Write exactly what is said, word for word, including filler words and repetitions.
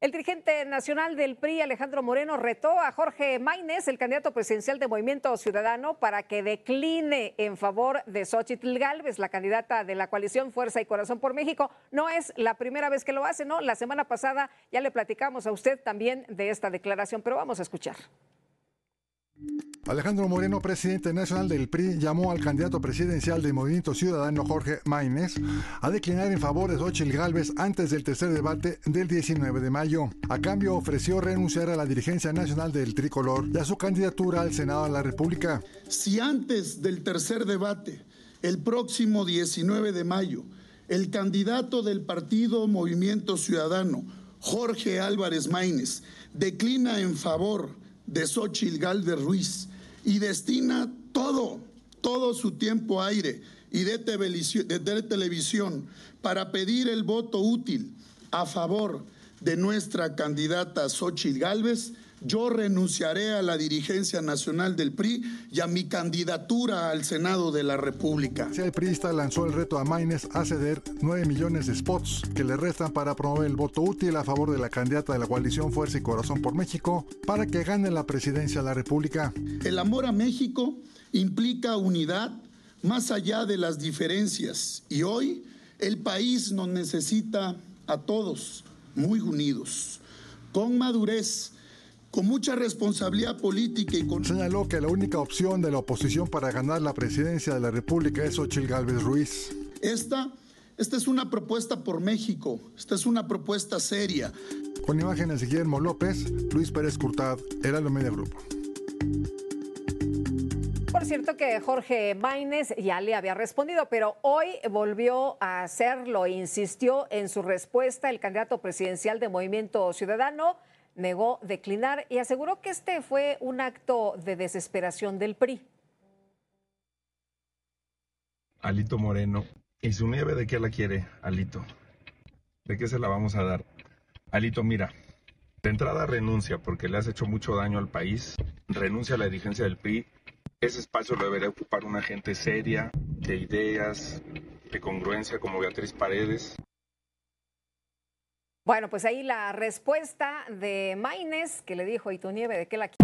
El dirigente nacional del P R I, Alejandro Moreno, retó a Jorge Maínez, el candidato presidencial de Movimiento Ciudadano, para que decline en favor de Xóchitl Gálvez, la candidata de la coalición Fuerza y Corazón por México. No es la primera vez que lo hace, ¿no? La semana pasada ya le platicamos a usted también de esta declaración, pero vamos a escuchar. Alejandro Moreno, presidente nacional del P R I, llamó al candidato presidencial de Movimiento Ciudadano, Jorge Maínez, a declinar en favor de Xóchitl Gálvez antes del tercer debate del diecinueve de mayo. A cambio, ofreció renunciar a la dirigencia nacional del tricolor y a su candidatura al Senado de la República. Si antes del tercer debate, el próximo diecinueve de mayo, el candidato del partido Movimiento Ciudadano, Jorge Álvarez Maínez, declina en favor de Xóchitl Gálvez Ruiz y destina todo, todo su tiempo aire y de televisión, de televisión para pedir el voto útil a favor de nuestra candidata Xóchitl Gálvez, yo renunciaré a la dirigencia nacional del P R I y a mi candidatura al Senado de la República. El priista lanzó el reto a Maínez a ceder nueve millones de spots que le restan para promover el voto útil a favor de la candidata de la coalición Fuerza y Corazón por México para que gane la presidencia de la República. El amor a México implica unidad más allá de las diferencias y hoy el país nos necesita a todos muy unidos, con madurez, con mucha responsabilidad política y con... Señaló que la única opción de la oposición para ganar la presidencia de la República es Xóchitl Gálvez Ruiz. Esta, esta es una propuesta por México, esta es una propuesta seria. Con imágenes de Guillermo López, Luis Pérez Curtad, Heraldo Media Group. Por cierto que Jorge Maínez ya le había respondido, pero hoy volvió a hacerlo, insistió en su respuesta. El candidato presidencial de Movimiento Ciudadano negó declinar y aseguró que este fue un acto de desesperación del P R I. Alito Moreno, ¿y su nieve de qué la quiere, Alito? ¿De qué se la vamos a dar? Alito, mira, de entrada renuncia porque le has hecho mucho daño al país, renuncia a la dirigencia del P R I, ese espacio lo debería ocupar una gente seria, de ideas, de congruencia como Beatriz Paredes. Bueno, pues ahí la respuesta de Maínez, que le dijo, ¿y tu nieve de qué la